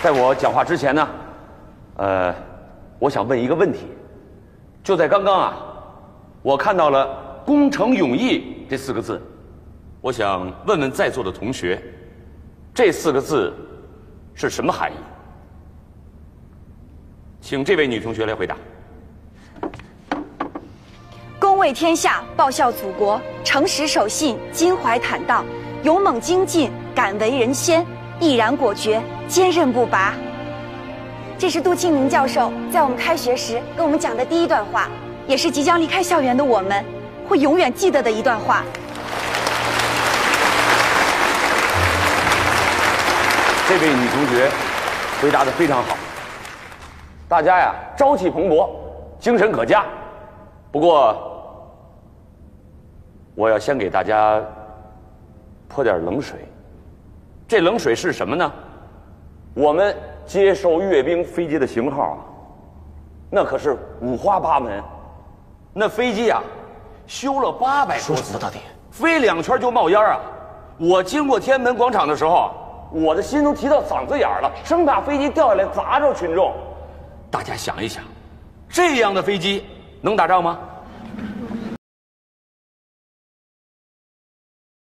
在我讲话之前呢，我想问一个问题。就在刚刚啊，我看到了“攻城勇毅”这4个字，我想问问在座的同学，这4个字是什么含义？请这位女同学来回答。 公为天下，报效祖国，诚实守信，襟怀坦荡，勇猛精进，敢为人先，毅然果决，坚韧不拔。这是杜庆明教授在我们开学时跟我们讲的第一段话，也是即将离开校园的我们会永远记得的一段话。 这位女同学回答得非常好，大家呀朝气蓬勃，精神可嘉。不过，我要先给大家泼点冷水。这冷水是什么呢？我们接收阅兵飞机的型号啊，那可是五花八门。那飞机啊，修了800多次， 说什么到底？ 飞2圈就冒烟啊！我经过天安门广场的时候，我的心都提到嗓子眼了，生怕飞机掉下来砸着群众。大家想一想，这样的飞机能打仗吗？